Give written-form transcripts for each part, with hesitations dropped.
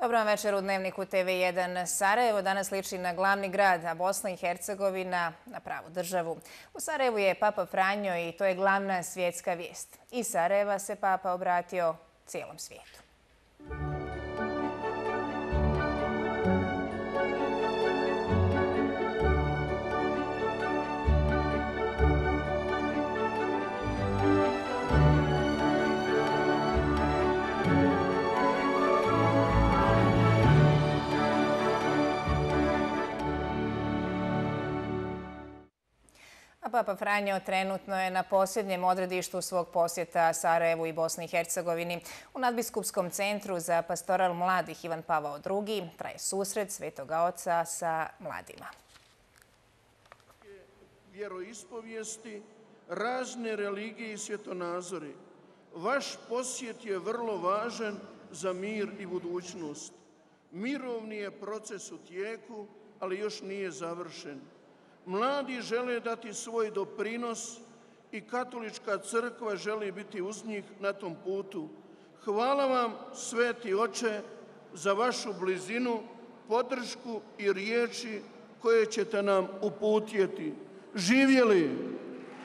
Dobro vam večer u Dnevniku TV1. Sarajevo danas liči na glavni grad, a Bosna i Hercegovina na pravu državu. U Sarajevu je Papa Franjo i to je glavna svjetska vijest. Iz Sarajeva se Papa obratio cijelom svijetu. A Papa Franjo trenutno je na posljednjem odredištu svog posjeta Sarajevu i Bosni i Hercegovini. U nadbiskupskom centru za pastoral mladih Ivan Pavao II traje susret Svetoga Oca sa mladima. Vjeroispovijesti, razne religije i svjetonazori. Vaš posjet je vrlo važan za mir i budućnost. Mirovni je proces u tijeku, ali još nije završen. Mladi žele dati svoj doprinos i Katolička crkva želi biti uz njih na tom putu. Hvala vam, Sveti Oče, za vašu blizinu, podršku i riječi koje ćete nam uputiti. Živjeli!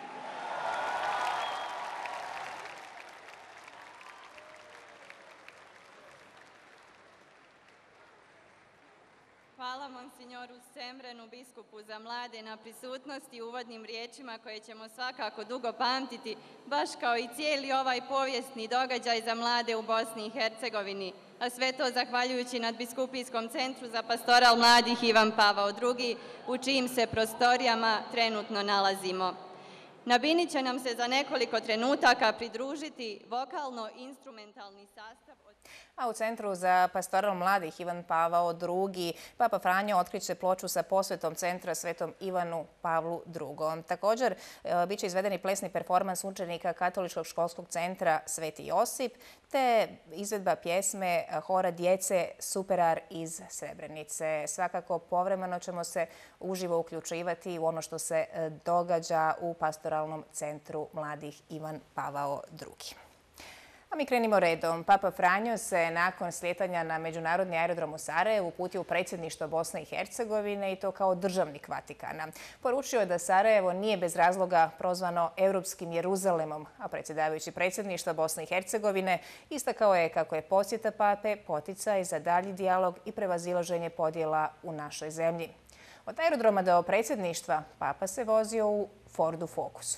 Hvala monsignoru Semrenu, biskupu za mlade, na prisutnosti i uvodnim riječima koje ćemo svakako dugo pamtiti, baš kao i cijeli ovaj povijesni događaj za mlade u Bosni i Hercegovini, a sve to zahvaljujući nadbiskupijskom centru za pastoral mladih Ivan Pavao II, u čijim se prostorijama trenutno nalazimo. Na bini će nam se za nekoliko trenutaka pridružiti vokalno-instrumentalni sastav. A u Centru za pastoral mladih Ivan Pavao II Papa Franjo otkriće ploču sa posvetom centra Svetom Ivanu Pavlu II. Također, bit će izvedeni plesni performans učenika Katoličkog školskog centra Sveti Josip, te izvedba pjesme hora djece Superar iz Srebrenice. Svakako, povremeno ćemo se uživo uključivati u ono što se događa u pastoralnom centru mladih Ivan Pavao II. A mi krenimo redom. Papa Franjo se nakon slijetanja na međunarodni aerodrom u Sarajevu uputio u predsjedništvo Bosne i Hercegovine i to kao državnik Vatikana. Poručio je da Sarajevo nije bez razloga prozvano Europskim Jeruzalemom, a predsjedavajući predsjedništva Bosne i Hercegovine istakao je kako je posjeta Pape poticaj za dalji dijalog i prevazilaženje podjela u našoj zemlji. Od aerodroma do predsjedništva Papa se vozio u Fordu Focusu.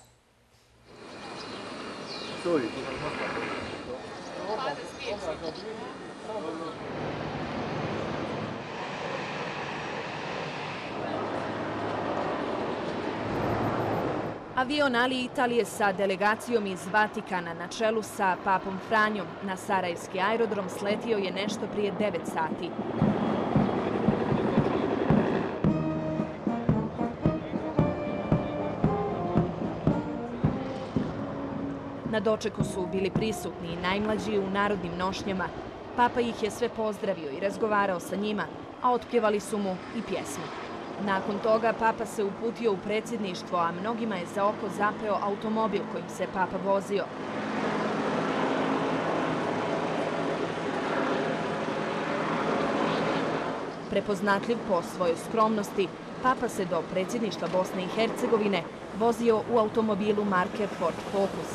Avion Ali Italije sa delegacijom iz Vatikana na čelu sa Papom Franjom na sarajevski aerodrom sletio je nešto prije 9 sati. Na dočeku su bili prisutni i najmlađi u narodnim nošnjama. Papa ih je sve pozdravio i razgovarao sa njima, a otpjevali su mu i pjesmu. Nakon toga Papa se uputio u predsjedništvo, a mnogima je za oko zapeo automobil kojim se Papa vozio. Prepoznatljiv po svojoj skromnosti, Papa se do predsjedništva Bosne i Hercegovine vozio u automobilu marke Ford Focus.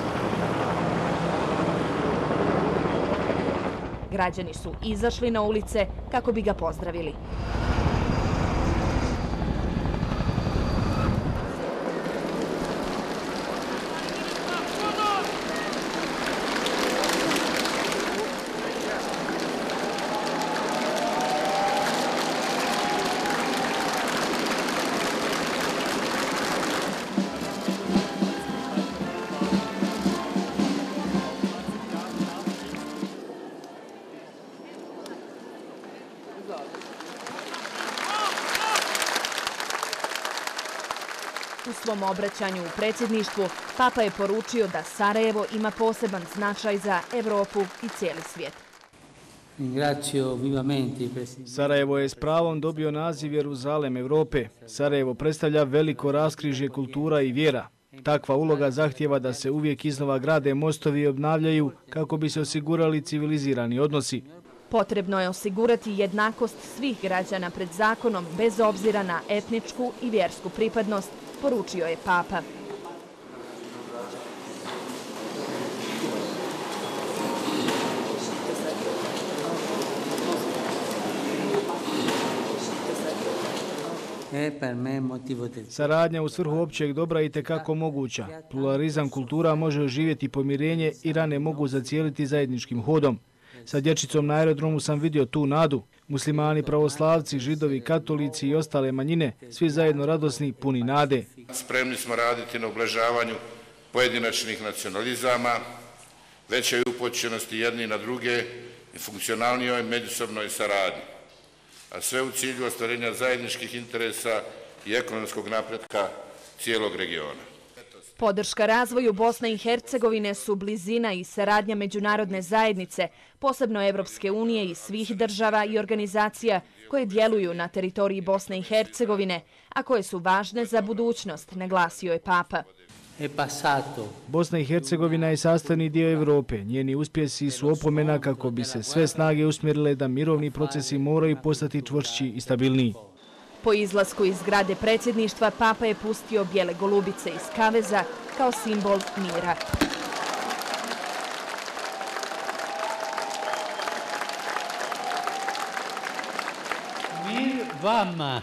Građani su izašli na ulice kako bi ga pozdravili. U svom obraćanju u predsjedništvu Papa je poručio da Sarajevo ima poseban značaj za Evropu i cijeli svijet. Sarajevo je s pravom dobio naziv Jeruzalem Evrope. Sarajevo predstavlja veliko raskrižje kultura i vjera. Takva uloga zahtjeva da se uvijek iznova grade mostovi i obnavljaju kako bi se osigurali civilizirani odnosi. Potrebno je osigurati jednakost svih građana pred zakonom bez obzira na etničku i vjersku pripadnost, poručio je Papa. Saradnja u svrhu općeg dobra je itekako moguća. Pluralizam kultura može oživjeti pomirenje i rane mogu zacijeliti zajedničkim hodom. Sa dječicom na aerodromu sam vidio tu nadu. Muslimani, pravoslavci, židovi, katolici i ostale manjine, svi zajedno radosni, puni nade. Spremni smo raditi na ublažavanju pojedinačnih nacionalizama, većoj upućenosti jedni na druge i funkcionalnijoj međusobnoj saradnji, a sve u cilju ostvarenja zajedničkih interesa i ekonomskog napretka cijelog regiona. Podrška razvoju Bosne i Hercegovine su blizina i saradnja međunarodne zajednice, posebno Evropske unije i svih država i organizacija koje djeluju na teritoriji Bosne i Hercegovine, a koje su važne za budućnost, naglasio je Papa. Bosna i Hercegovina je sastavni dio Evrope. Njeni uspjesi su opomena kako bi se sve snage usmjerile da mirovni procesi moraju postati čvršći i stabilniji. Po izlasku iz zgrade predsjedništva Papa je pustio bijele golubice iz kaveza kao simbol mira. Mir vama.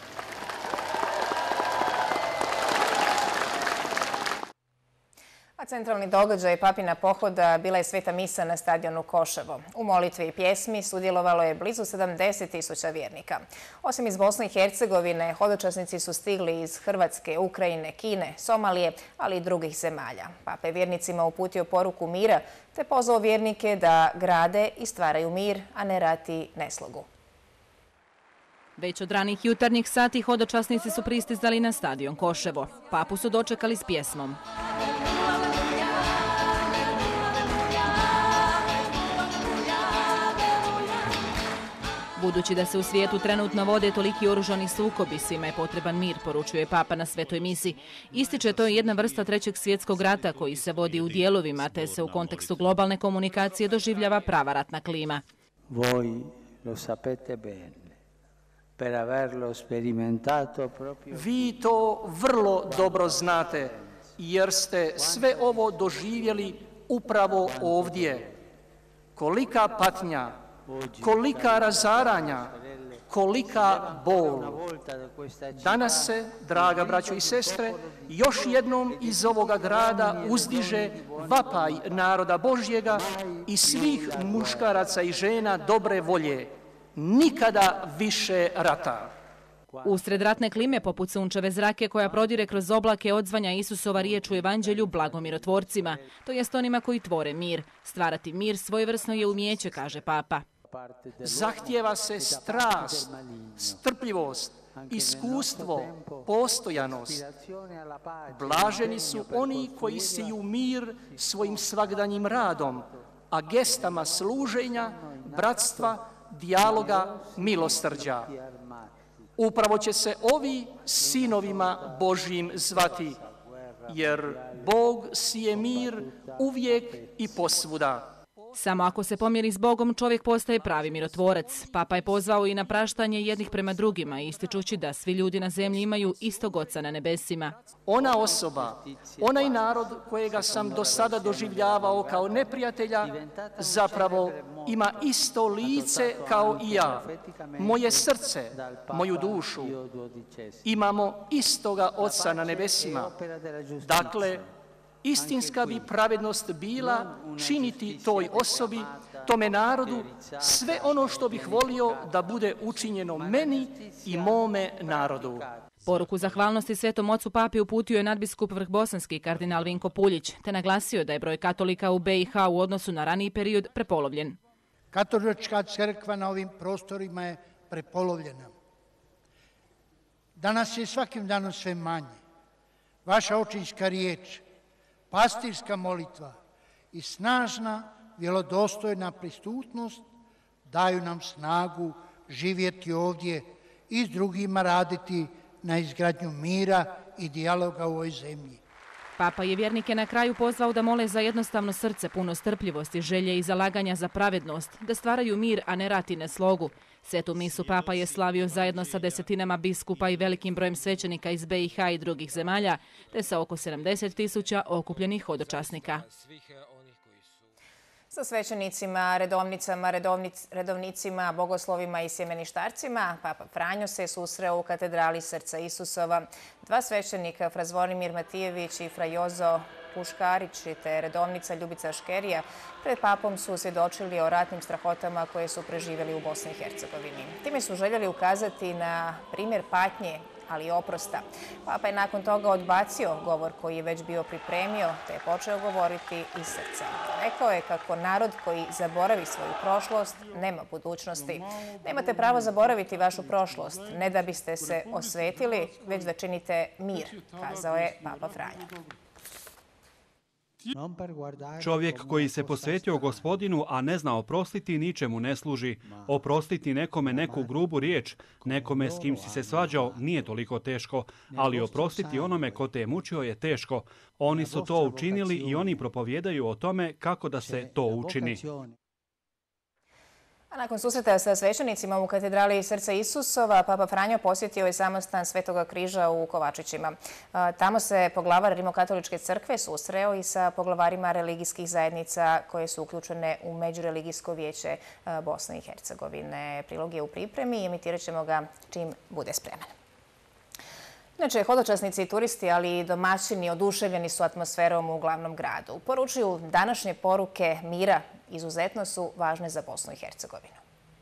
A centralni događaj papina pohoda bila je sveta misa na stadionu Koševo. U molitvi i pjesmi sudjelovalo je blizu 70.000 vjernika. Osim iz Bosne i Hercegovine, hodočasnici su stigli iz Hrvatske, Ukrajine, Kine, Somalije, ali i drugih zemalja. Papa je vjernicima uputio poruku mira te pozvao vjernike da grade i stvaraju mir, a ne rat i neslogu. Već od ranih jutarnjih sati hodočasnici su pristizali na stadion Koševo. Papu su dočekali s pjesmom. Budući da se u svijetu trenutno vode toliki oružani sukobi, svima je potreban mir, poručuje Papa na svetoj misi. Ističe to je jedna vrsta trećeg svjetskog rata koji se vodi u dijelovima, te se u kontekstu globalne komunikacije doživljava prava ratna klima. Vi to vrlo dobro znate, jer ste sve ovo doživjeli upravo ovdje. Kolika patnja, kolika razaranja, kolika bol. Danas se, draga braćo i sestre, još jednom iz ovoga grada uzdiže vapaj naroda Božjega i svih muškaraca i žena dobre volje. Nikada više rata. Usred ratne klime, poput sunčeve zrake koja prodire kroz oblake, odzvanja Isusova riječ u evanđelju blagomirotvorcima, to jest onima koji tvore mir. Stvarati mir svojevrsno je umijeće, kaže Papa. Zahtijeva se strast, strpljivost, iskustvo, postojanost. Blaženi su oni koji siju mir svojim svagdanjim radom, a gestama služenja, bratstva, dijaloga, milosrđa. Upravo će se ovi sinovima Božjim zvati, jer Bog sije mir uvijek i posvuda. Samo ako se pomiri s Bogom, čovjek postaje pravi mirotvorac. Papa je pozvao i na praštanje jednih prema drugima, ističući da svi ljudi na zemlji imaju istog Oca na nebesima. Ona osoba, onaj narod kojega sam do sada doživljavao kao neprijatelja, zapravo ima isto lice kao i ja, moje srce, moju dušu. Imamo istoga Oca na nebesima. Dakle, istinska bi pravednost bila činiti toj osobi, tome narodu, sve ono što bih volio da bude učinjeno meni i mome narodu. Poruku zahvalnosti Svetom Ocu Papi uputio je nadbiskup vrhbosanski kardinal Vinko Puljić, te naglasio da je broj katolika u BiH u odnosu na raniji period prepolovljen. Katolička crkva na ovim prostorima je prepolovljena. Danas je svakim danom sve manje. Vaša očinska riječ, pastirska molitva i snažna, vjerodostojna prisutnost daju nam snagu živjeti ovdje i s drugima raditi na izgradnju mira i dijaloga u ovoj zemlji. Papa je vjernike na kraju pozvao da mole za jednostavno srce, puno strpljivosti, želje i zalaganja za pravednost, da stvaraju mir, a ne rat i neslogu. Svetu misu Papa je slavio zajedno sa desetinama biskupa i velikim brojem svećenika iz BiH i drugih zemalja, te sa oko 70.000 okupljenih hodočasnika. Sa svećenicima, redovnicima, bogoslovima i sjemeništarcima, Papa Franjo se susreo u katedrali Srca Isusova. Dva svećenika, fra Zvonimir Matijević i fra Jozo Puškarić te redovnica Ljubica Škerija, pred papom su svjedočili o ratnim strahotama koje su preživjeli u Bosni i Hercegovini. Time su željeli ukazati na primjer patnje, ali i oprosta. Papa je nakon toga odbacio govor koji je već bio pripremio, te je počeo govoriti iz srca. Rekao je kako narod koji zaboravi svoju prošlost nema budućnosti. Nemate pravo zaboraviti vašu prošlost, ne da biste se osvetili, već da činite mir, kazao je Papa Franjo. Čovjek koji se posvetio Gospodinu, a ne zna oprostiti, ničemu ne služi. Oprostiti nekome neku grubu riječ, nekome s kim si se svađao, nije toliko teško, ali oprostiti onome ko te je mučio je teško. Oni su to učinili i oni propovijedaju o tome kako da se to učini. A nakon susreta sa svećenicima u katedrali Srca Isusova, Papa Franjo posjetio je samostan Svetoga križa u Kovačićima. Tamo se poglavar Rimokatoličke crkve susreo i sa poglavarima religijskih zajednica koje su uključene u Međureligijsko vijeće Bosne i Hercegovine. Prilog je u pripremi i emitirat ćemo ga čim bude spreman. Inače, hodočasnici i turisti, ali i domaćini oduševljeni su atmosferom u glavnom gradu. Poručuju današnje poruke mira izuzetno su važne za Bosnu i Hercegovinu.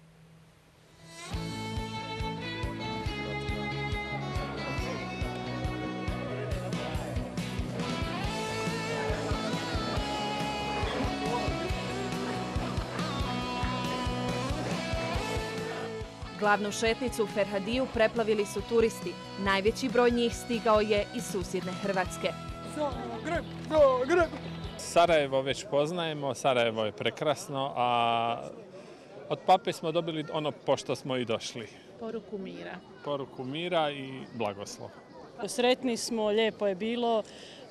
Glavnu šetnicu u Ferhadiju preplavili su turisti. Najveći broj njih stigao je iz susjedne Hrvatske. Zagreb! Sarajevo već poznajemo, Sarajevo je prekrasno, a od pape smo dobili ono pošto smo i došli. Poruku mira. Poruku mira i blagoslov. Sretni smo, lijepo je bilo.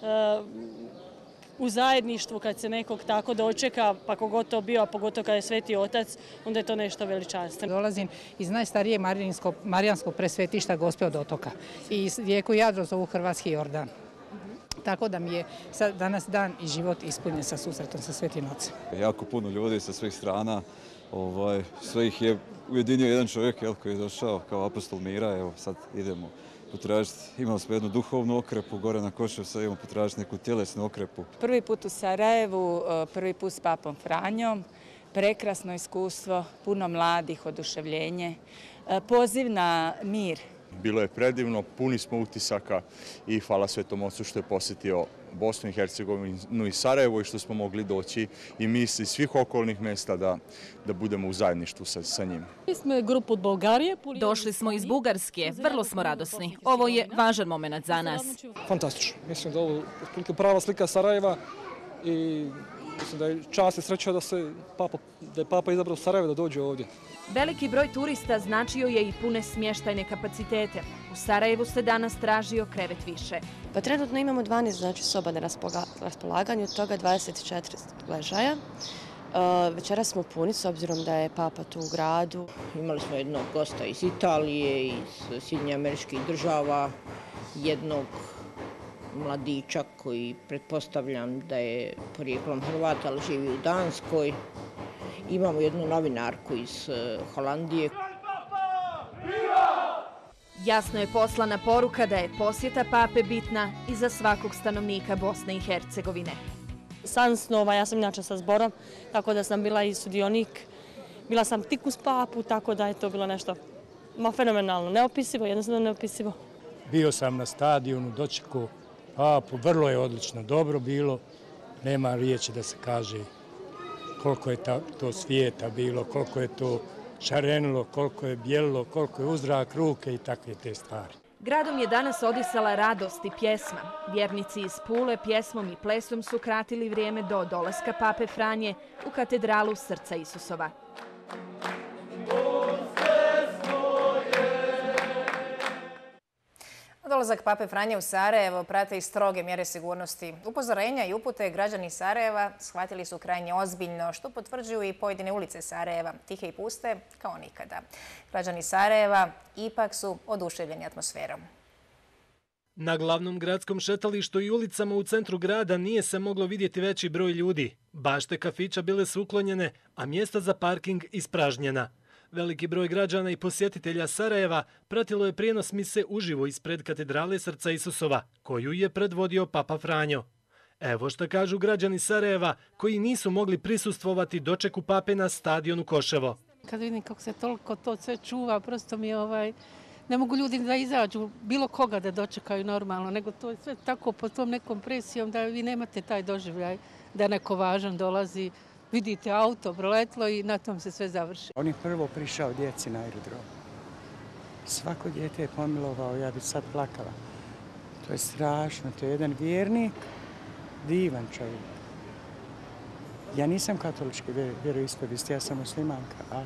U zajedništvu kad se nekog tako dočeka, pa kogod to bio, a pogotovo kad je Sveti Otac, onda je to nešto veličanstveno. Dolazim iz najstarijeg marijanskog presvetišta Gospe od Otoka i rijeku Jadro zovu Hrvatski Jordan. Tako da mi je danas dan i život ispunjen sa susretom sa Svetim Ocem. Jako puno ljudi sa svih strana, sve ih je ujedinio jedan čovjek koji je došao kao apostol mira. Evo sad idemo potražiti, imali smo jednu duhovnu okrepu, gore na Košev, sad idemo potražiti neku tjelesnu okrepu. Prvi put u Sarajevu, prvi put s papom Franjom, prekrasno iskustvo, puno mladih, oduševljenje, poziv na mir. Bilo je predivno, puni smo utisaka i hvala Svetom Ocu što je posjetio Bosnu i Hercegovinu i Sarajevo i što smo mogli doći i mi iz svih okolnih mjesta da budemo u zajedništvu sa njim. Došli smo iz Bugarske, vrlo smo radosni. Ovo je važan moment za nas. Fantastično. Mislim da je ovo prava slika Sarajeva i mislim da je čast i sreća da je Papa izabrao Sarajevo da dođe ovdje. Veliki broj turista značio je i pune smještajne kapacitete. U Sarajevu se danas tražio krevet više. Pa trenutno imamo 12 soba na raspolaganju, od toga 24 ležaja. Večeras smo puni s obzirom da je Papa tu u gradu. Imali smo jednog gosta iz Italije, iz Sjedinjenih Američkih Država, jednog mladića koji pretpostavljam da je porijeklom Hrvat, ali živi u Danskoj. Imamo jednu novinarku iz Holandije. Jasno je poslana poruka da je posjeta Pape bitna i za svakog stanovnika Bosne i Hercegovine. San snova, ja sam inače sa zborom, tako da sam bila i sudionik. Bila sam tik uz Papu, tako da je to bilo nešto fenomenalno, neopisivo, jednostavno neopisivo. Bio sam na stadionu, dočekao Papu, vrlo je odlično, dobro bilo, nema riječi da se kaže koliko je to svijeta bilo, koliko je to šarenilo, koliko je bijelilo, koliko je uzrak ruke i takve te stvari. Gradom je danas odisala radost i pjesma. Vjernici iz Pule pjesmom i plesom su kratili vrijeme do dolaska Pape Franje u katedralu Srca Isusova. Dolazak Pape Franje u Sarajevo prate i stroge mjere sigurnosti. Upozorenja i upute građani Sarajeva shvatili su krajnje ozbiljno, što potvrđuju i pojedine ulice Sarajeva, tihe i puste kao nikada. Građani Sarajeva ipak su oduševljeni atmosferom. Na glavnom gradskom šetalištu i ulicama u centru grada nije se moglo vidjeti veći broj ljudi. Bašte kafića bile su uklonjene, a mjesta za parking ispražnjena. Veliki broj građana i posjetitelja Sarajeva pratilo je prijenos mise uživo ispred katedrale Srca Isusova, koju je predvodio Papa Franjo. Evo što kažu građani Sarajeva koji nisu mogli prisustvovati dočeku pape na stadionu Koševo. Kad vidim kako se toliko to sve čuva, prosto mi je ne mogu ljudi da izađu, bilo koga da dočekaju normalno, nego to je sve tako pod tom nekom presijom da vi nemate taj doživljaj da neko važan dolazi. Vidite auto, proletlo i na tom se sve završi. On je prvo prišao djeci na aerodrom. Svako dijete je pomilovao, ja bi sad plakala. To je strašno, to je jedan vjernik, divan čovjek. Ja nisam katolički vjeroispovijest, ja sam muslimanka, ali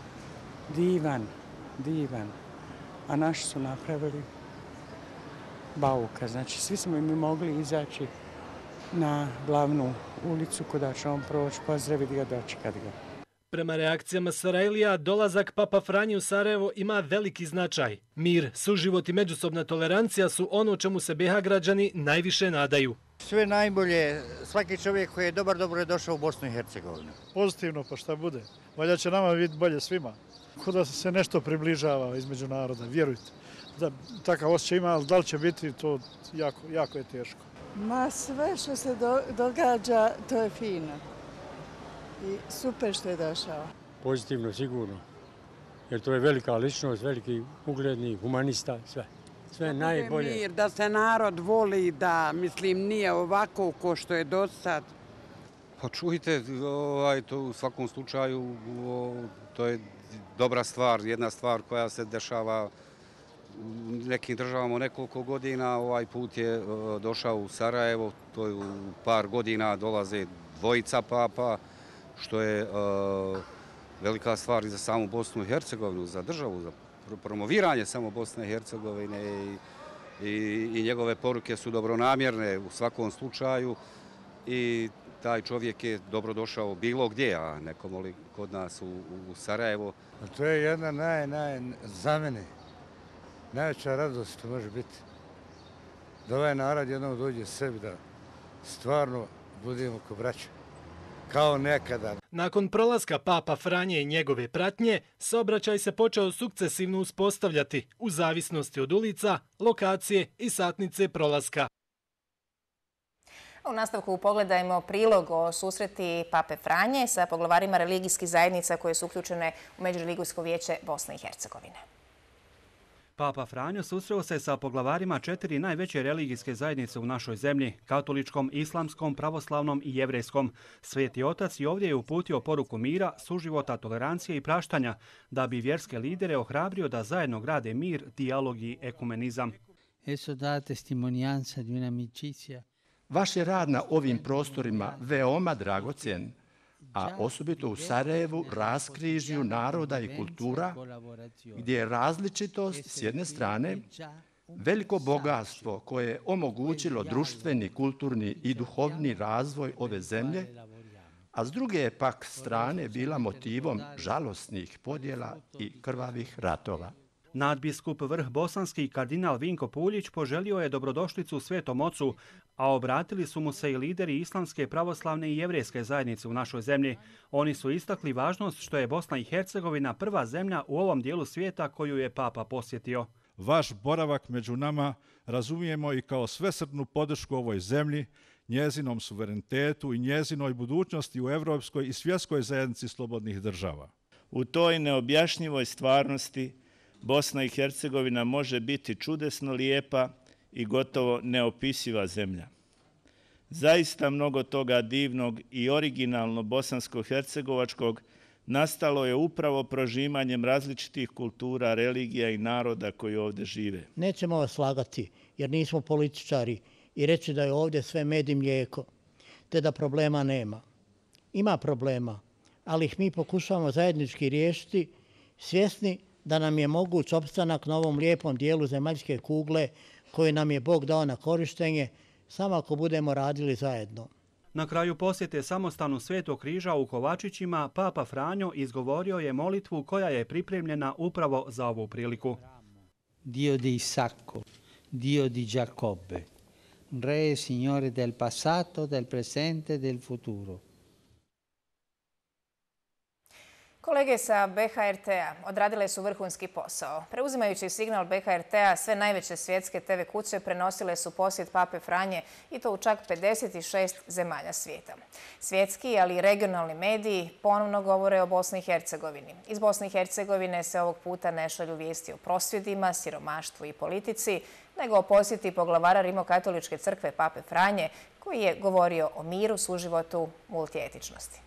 divan. A naši su napravili bauka, znači svi smo mi mogli izaći na glavnu ulicu kuda će on proći, pozdraviti ga, dočekati ga. Prema reakcijama Sarajlija, dolazak Papa Franje u Sarajevo ima veliki značaj. Mir, suživot i međusobna tolerancija su ono čemu se BiH građani najviše nadaju. Sve najbolje, svaki čovjek koji je dobar, dobro je došao u Bosnu i Hercegovinu. Pozitivno, pa šta bude. Valjda će nama biti bolje svima. Kuda se nešto približava između naroda, vjerujte. Da, takav osjećaj ima, ali da li će biti, to jako je teško. Ma sve što se događa, to je fino. I super što je došao. Pozitivno, sigurno. Jer to je velika ličnost, veliki ugledni humanista, sve najbolje. Mir, da se narod voli, da mislim nije ovako ko što je do sad. Pa čujte, to u svakom slučaju to je dobra stvar, jedna stvar koja se dešava u nekim državama u nekoliko godina. Ovaj put je došao u Sarajevo, to je u par godina dolaze dvojica papa, što je velika stvar i za samu Bosnu i Hercegovinu, za državu, za promoviranje samo Bosne i Hercegovine i njegove poruke su dobronamjerne u svakom slučaju i taj čovjek je dobrodošao bilo gdje, a nekomoli kod nas u Sarajevo. To je jedna za mene najveća radost što može biti. Da ovaj narod jednom dođe sebi, da stvarno budemo ko braća. Kao nekada. Nakon prolaska Papa Franje i njegove pratnje, saobraćaj se počeo sukcesivno uspostavljati u zavisnosti od ulica, lokacije i satnice prolaska. U nastavku pogledajmo prilog o susreti Pape Franje sa poglavarima religijskih zajednica koje su uključene u Međureligijsko vijeće Bosne i Hercegovine. Papa Franjo susreo se sa poglavarima 4 najveće religijske zajednice u našoj zemlji, katoličkom, islamskom, pravoslavnom i jevrejskom. Sveti otac i ovdje je uputio poruku mira, suživota, tolerancije i praštanja, da bi vjerske lidere ohrabrio da zajedno grade mir, dijalog i ekumenizam. Vaš je rad na ovim prostorima veoma dragocjen, a osobito u Sarajevu, raskrižju naroda i kultura, gdje je različitost s jedne strane veliko bogatstvo koje je omogućilo društveni, kulturni i duhovni razvoj ove zemlje, a s druge je pak strane bila motivom žalosnih podjela i krvavih ratova. Nadbiskup Vrh Bosanski kardinal Vinko Puljić poželio je dobrodošlicu Svetom Ocu, a obratili su mu se i lideri islamske, pravoslavne i jevrejske zajednice u našoj zemlji. Oni su istakli važnost što je Bosna i Hercegovina prva zemlja u ovom dijelu svijeta koju je Papa posjetio. Vaš boravak među nama razumijemo i kao svesrdnu podršku ovoj zemlji, njezinom suverenitetu i njezinoj budućnosti u evropskoj i svjetskoj zajednici slobodnih država. U toj neobjašnjivoj stvarnosti Bosna i Hercegovina može biti čudesno lijepa i gotovo neopisiva zemlja. Zaista mnogo toga divnog i originalno bosansko-hercegovačkog nastalo je upravo prožimanjem različitih kultura, religija i naroda koji ovdje žive. Nećemo vas slagati jer nismo političari i reći da je ovdje sve med i mlijeko, te da problema nema. Ima problema, ali ih mi pokušavamo zajednički riješiti, svjesni da nam je moguć opstanak na ovom lijepom dijelu zemaljske kugle koju nam je Bog dao na korištenje, samo ako budemo radili zajedno. Na kraju posjete samostanu Svetog križa u Kovačićima, Papa Franjo izgovorio je molitvu koja je pripremljena upravo za ovu priliku. Dio di Isacco, Dio di Giacobbe, Re e Signore del passato, del presente e del futuro. Kolege sa BHRT-a odradile su vrhunski posao. Preuzimajući signal BHRT-a, sve najveće svjetske TV kuće prenosile su posjet Pape Franje i to u čak 56 zemalja svijeta. Svjetski, ali i regionalni mediji ponovno govore o Bosni i Hercegovini. Iz Bosne i Hercegovine se ovog puta ne šalju vijesti o prosvjedima, siromaštvu i politici, nego o posjeti poglavara Rimokatoličke crkve Pape Franje, koji je govorio o miru, suživotu, multietičnosti.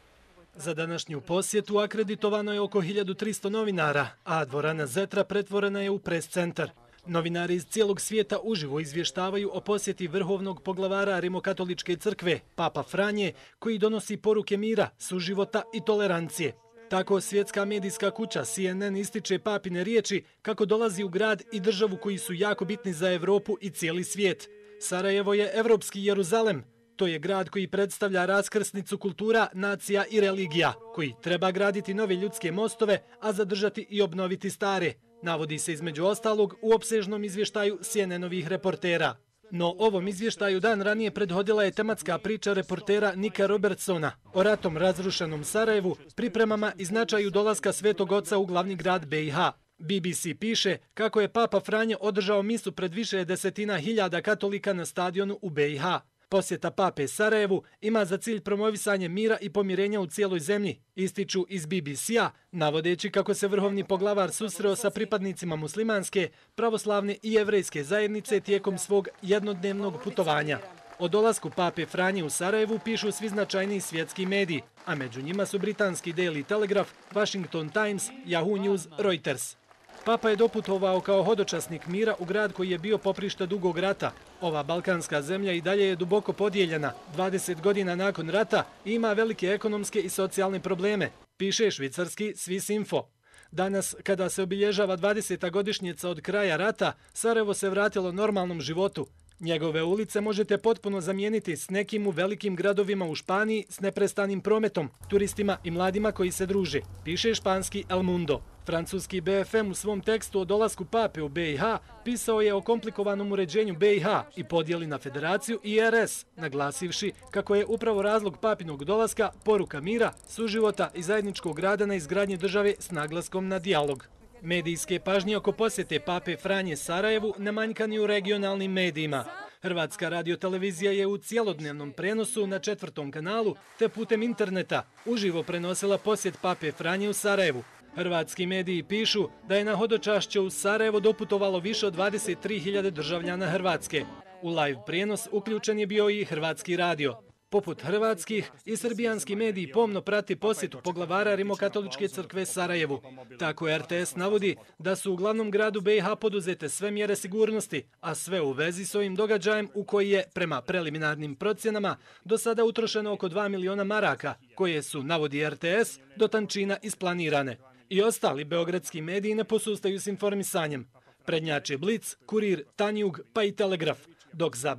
Za današnju posjetu akreditovano je oko 1300 novinara, a dvorana Zetra pretvorena je u pres centar. Novinari iz cijelog svijeta uživo izvještavaju o posjeti vrhovnog poglavara Rimokatoličke crkve, Papa Franje, koji donosi poruke mira, suživota i tolerancije. Tako svjetska medijska kuća CNN ističe papine riječi kako dolazi u grad i državu koji su jako bitni za Evropu i cijeli svijet. Sarajevo je evropski Jeruzalem. To je grad koji predstavlja raskrsnicu kultura, nacija i religija, koji treba graditi nove ljudske mostove, a zadržati i obnoviti stare, navodi se između ostalog u opsežnom izvještaju CNN-ovih reportera. No ovom izvještaju dan ranije prethodila je tematska priča reportera Nika Robertsona o ratom razrušenom Sarajevu, pripremama i značaju dolaska Svetog Oca u glavni grad BiH. BBC piše kako je Papa Franje održao misu pred više desetina hiljada katolika na stadionu u BiH. Posjeta Pape Sarajevu ima za cilj promovisanje mira i pomirenja u cijeloj zemlji, ističu iz BBC-a, navodeći kako se vrhovni poglavar susreo sa pripadnicima muslimanske, pravoslavne i jevrejske zajednice tijekom svog jednodnevnog putovanja. O dolasku Pape Franje u Sarajevu pišu svi značajniji svjetski mediji, a među njima su britanski Daily Telegraph, Washington Times, Yahoo News, Reuters. Papa je doputovao kao hodočasnik mira u grad koji je bio poprište dugog rata. Ova balkanska zemlja i dalje je duboko podijeljena, 20 godina nakon rata, i ima velike ekonomske i socijalne probleme, piše švicarski Swiss Info. Danas, kada se obilježava 20. godišnjica od kraja rata, Sarajevo se vratilo normalnom životu. Njegove ulice možete potpuno zamijeniti s nekim u velikim gradovima u Španiji s neprestanim prometom, turistima i mladima koji se druže, piše španski El Mundo. Francuski BFM u svom tekstu o dolasku Pape u BiH pisao je o komplikovanom uređenju BiH i podijeli na federaciju i RS, naglasivši kako je upravo razlog papinog dolaska poruka mira, suživota i zajedničkog rada na izgradnji države s naglaskom na dijalog. Medijske pažnje oko posjete Pape Franje Sarajevu ne manjka ni u regionalnim medijima. Hrvatska radiotelevizija je u cijelodnevnom prenosu na 4. kanalu te putem interneta uživo prenosila posjet Pape Franje u Sarajevu. Hrvatski mediji pišu da je na hodočašće u Sarajevo doputovalo više od 23.000 državljana Hrvatske. U live prijenos uključen je bio i Hrvatski radio. Poput hrvatskih, i srbijanski mediji pomno prati posjetu poglavara Rimokatoličke crkve Sarajevu. Tako RTS navodi da su u glavnom gradu BiH poduzete sve mjere sigurnosti, a sve u vezi s ovim događajem u koji je, prema preliminarnim procjenama, do sada utrošeno oko 2 miliona maraka, koje su, navodi RTS, do tančina isplanirane. I ostali beogradski mediji ne posustaju s informisanjem. Prednjače Blic, Kurir, Tanjug pa i Telegraf, dok za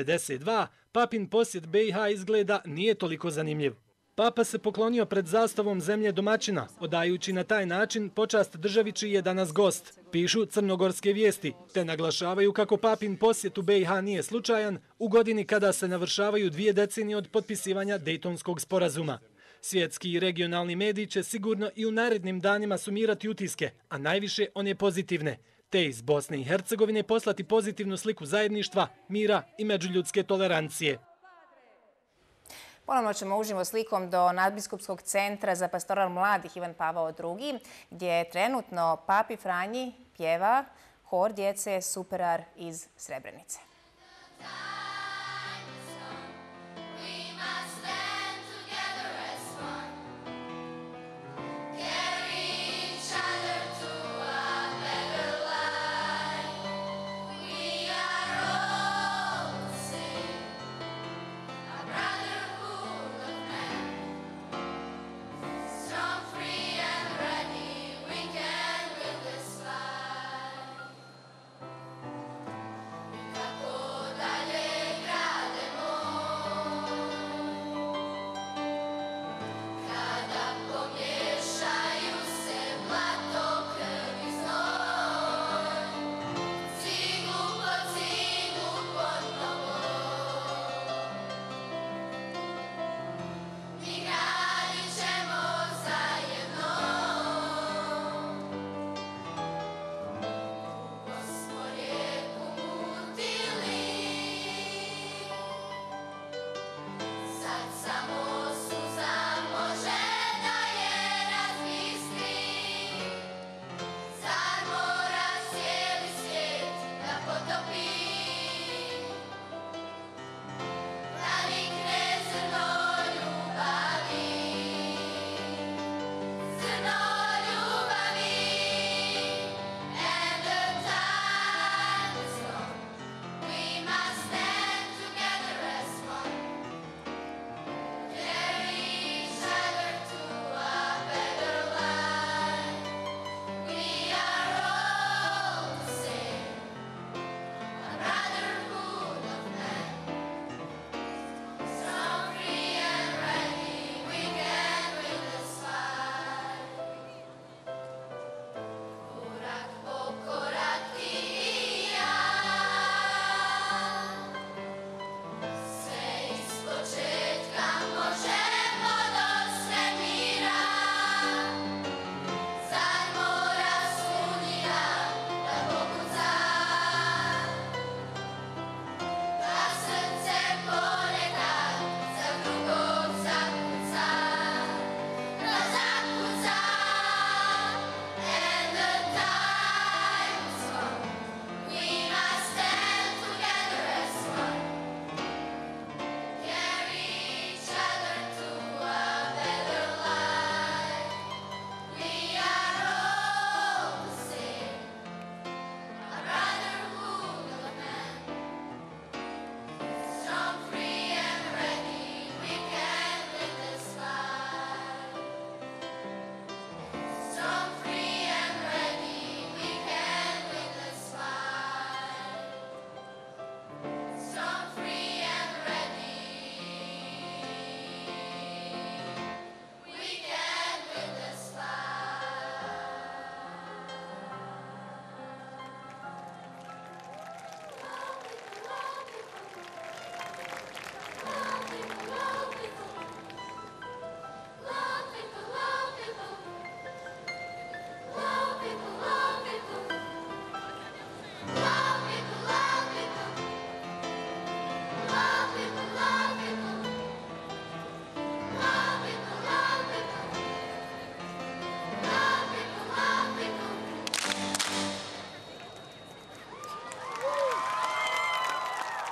B92 papin posjet BiH izgleda nije toliko zanimljiv. Papa se poklonio pred zastavom zemlje domaćina, odajući na taj način počast državi čiji je danas gost, pišu crnogorske vijesti, te naglašavaju kako papin posjet u BiH nije slučajan u godini kada se navršavaju 2 decenije od potpisivanja Dejtonskog sporazuma. Svjetski i regionalni mediji će sigurno i u narednim danima sumirati utiske, a najviše one pozitivne, te iz Bosne i Hercegovine poslati pozitivnu sliku zajedništva, mira i međuljudske tolerancije. Ponovno ćemo uživo slikom do Nadbiskupskog centra za pastoral mladih Ivan Pavao II, gdje trenutno Papi Franji pjeva hor djece Superar iz Srebrenice.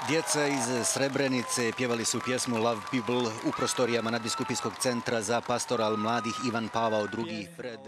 Djeca iz Srebrenice pjevali su pjesmu Love People u prostorijama Nadbiskupijskog centra za pastoral mladih Ivan Pavao II. Fred.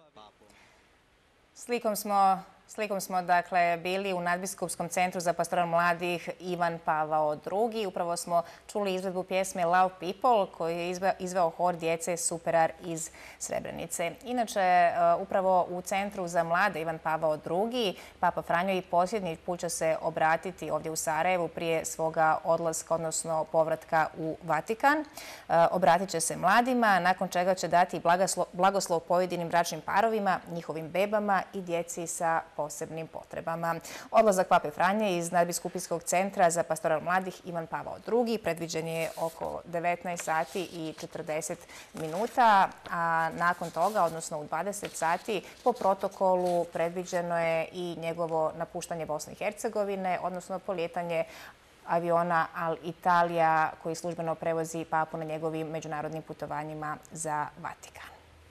Slikom smo dakle bili u Nadbiskupskom centru za pastoral mladih Ivan Pavao II. Upravo smo čuli izvedbu pjesme Love People koju je izveo hor djece Superar iz Srebrenice. Inače, upravo u Centru za mlade Ivan Pavao II. Papa Franjo i posljednji put će se obratiti ovdje u Sarajevu prije svoga odlaska, odnosno povratka u Vatikan. Obratit će se mladima, nakon čega će dati blagoslov pojedinim bračnim parovima, njihovim bebama i djeci sa posebnim potrebama. Odlazak Pape Franje iz Nadbiskupijskog centra za pastoral mladih Ivan Pavao II. Predviđen je oko 19 sati i 40 minuta, a nakon toga, odnosno u 20 sati, po protokolu predviđeno je i njegovo napuštanje Bosne i Hercegovine, odnosno polijetanje aviona Alitalia koji službeno prevozi papu na njegovim međunarodnim putovanjima za Vatikan.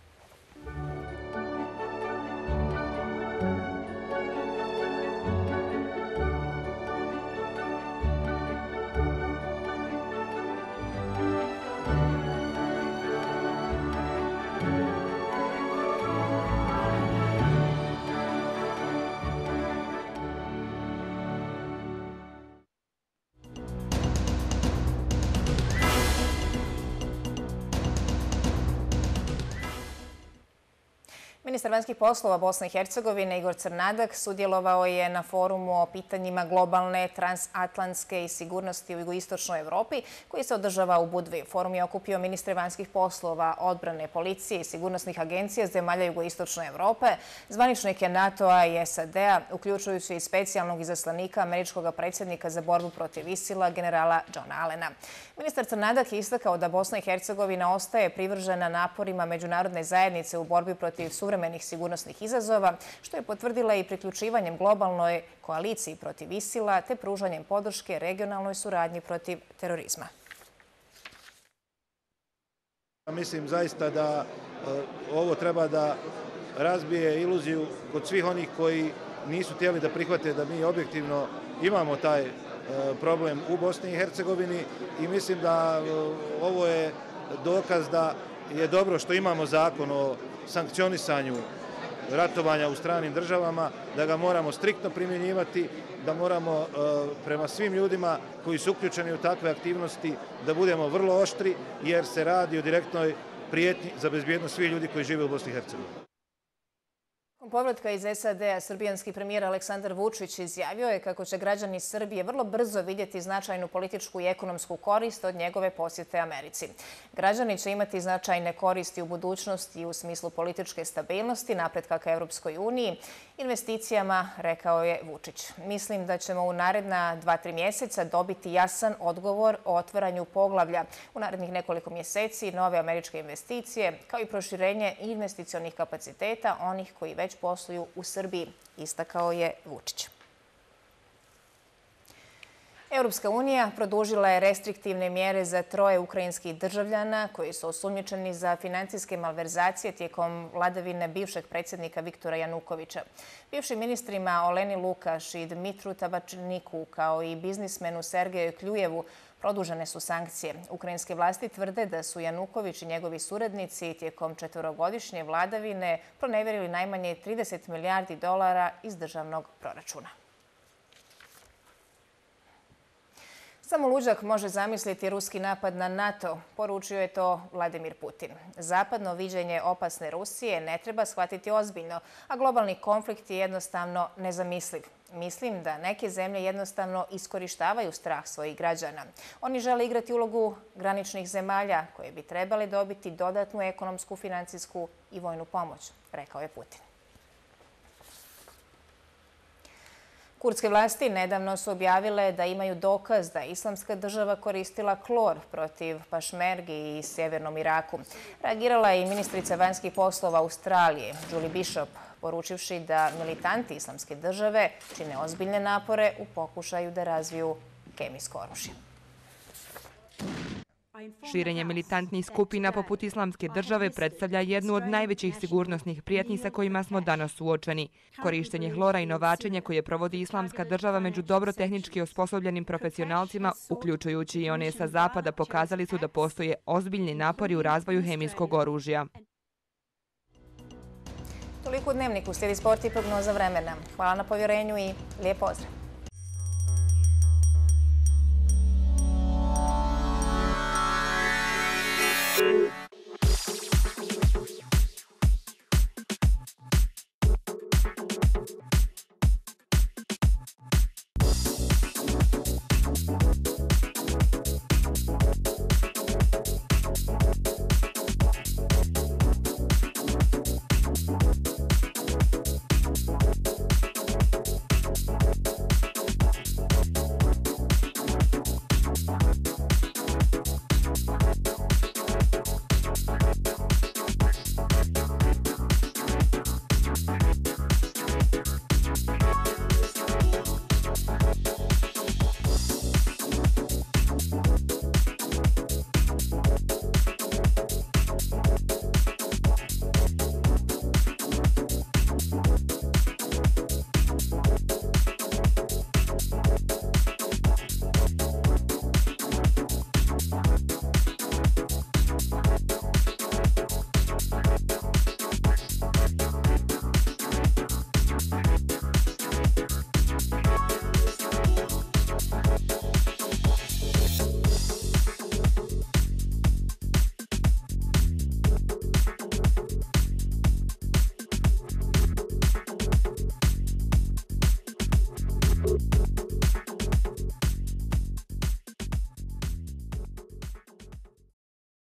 Ministar vanjskih poslova Bosne i Hercegovine Igor Crnadak sudjelovao je na forumu o pitanjima globalne, transatlantske i sigurnosti u jugoistočnoj Evropi koji se održava u Budvi. Forum je okupio ministre vanjskih poslova, odbrane, policije i sigurnosnih agencija zemalja jugoistočne Evrope, zvaničnike NATO-a i SAD-a, uključujući i specijalnog izaslanika američkog predsjednika za borbu protiv ISIL-a, generala Johna Allena. Ministar Crnadak je istakao da Bosna i Hercegovina ostaje privržena naporima međunarodne zajednice u borbi protiv suvremenih sigurnosnih izazova, što je potvrdila i priključivanjem globalnoj koaliciji protiv ISIL-a te pružanjem podrške regionalnoj suradnji protiv terorizma. Mislim zaista da ovo treba da razbije iluziju kod svih onih koji nisu htjeli da prihvate da mi objektivno imamo taj problem u Bosni i Hercegovini i mislim da ovo je dokaz da je dobro što imamo zakon o sankcionisanju ratovanja u stranim državama, da ga moramo striktno primjenjivati, da moramo prema svim ljudima koji su uključeni u takve aktivnosti da budemo vrlo oštri jer se radi o direktnoj prijetnji za bezbjednost svih ljudi koji žive u Bosni i Hercegovini. Povratka iz SAD-a srbijanski premijer Aleksandar Vučić izjavio je kako će građani Srbije vrlo brzo vidjeti značajnu političku i ekonomsku korist od njegove posjete Americi. Građani će imati značajne koristi u budućnosti u smislu političke stabilnosti, napretka ka Evropskoj uniji, investicijama, rekao je Vučić. Mislim da ćemo u naredna 2-3 mjeseca dobiti jasan odgovor o otvaranju poglavlja. U narednih nekoliko mjeseci nove američke investicije, kao i proširenje investicionih kapaciteta onih koji već posluju u Srbiji, istakao je Vučić. Europska unija produžila je restriktivne mjere za 3 ukrajinskih državljana koji su osumnjičeni za financijske malverzacije tijekom vladavine bivšeg predsjednika Viktora Janukovića. Bivšim ministrima Oleni Lukaš i Dmitru Tabačniku, kao i biznismenu Sergeju Kljujevu, produžene su sankcije. Ukrajinske vlasti tvrde da su Januković i njegovi suradnici tijekom 4-godišnje vladavine pronevjerili najmanje 30 milijardi dolara iz državnog proračuna. Samo luđak može zamisliti ruski napad na NATO, poručio je to Vladimir Putin. Zapadno viđenje opasne Rusije ne treba shvatiti ozbiljno, a globalni konflikt je jednostavno nezamisliv. Mislim da neke zemlje jednostavno iskorištavaju strah svojih građana. Oni žele igrati ulogu graničnih zemalja koje bi trebali dobiti dodatnu ekonomsku, financijsku i vojnu pomoć, rekao je Putin. Kurdske vlasti nedavno su objavile da imaju dokaz da je Islamska država koristila klor protiv pašmergi i sjevernom Iraku. Reagirala je i ministrica vanjskih poslova Australije, Julie Bishop, poručivši da militanti Islamske države čine ozbiljne napore u pokušaju da razviju kemijsko oružje. Širenje militantnih skupina poput Islamske države predstavlja jednu od najvećih sigurnosnih prijetnji sa kojima smo danas suočeni. Korištenje hlora i novačenje koje provodi Islamska država među dobro tehnički osposobljenim profesionalcima, uključujući i one sa zapada, pokazali su da postoje ozbiljni napori u razvoju hemijskog oružja. Toliko u Dnevniku, slijedi sport i prognoza vremena. Hvala na povjerenju i lijep pozdrav!